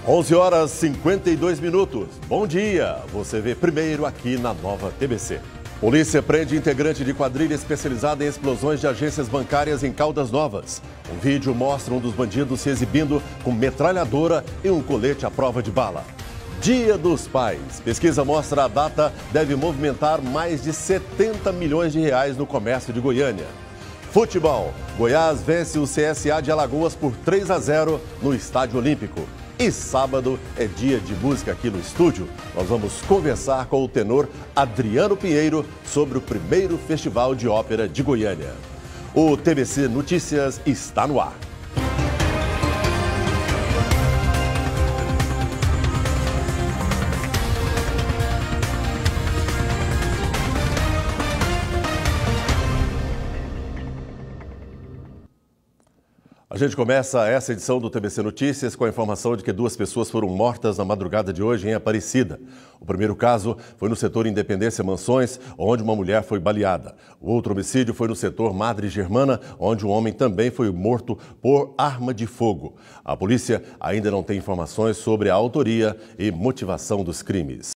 11 horas 52 minutos. Bom dia! Você vê primeiro aqui na Nova TBC. Polícia prende integrante de quadrilha especializada em explosões de agências bancárias em Caldas Novas. Um vídeo mostra um dos bandidos se exibindo com metralhadora e um colete à prova de bala. Dia dos Pais. Pesquisa mostra a data deve movimentar mais de 70 milhões de reais no comércio de Goiânia. Futebol. Goiás vence o CSA de Alagoas por 3-0 no Estádio Olímpico. E sábado é dia de música aqui no estúdio. Nós vamos conversar com o tenor Adriano Pinheiro sobre o primeiro Festival de Ópera de Goiânia. O TBC Notícias está no ar. A gente começa essa edição do TBC Notícias com a informação de que 2 pessoas foram mortas na madrugada de hoje em Aparecida. O primeiro caso foi no setor Independência Mansões, onde uma mulher foi baleada. O outro homicídio foi no setor Madre Germana, onde um homem também foi morto por arma de fogo. A polícia ainda não tem informações sobre a autoria e motivação dos crimes.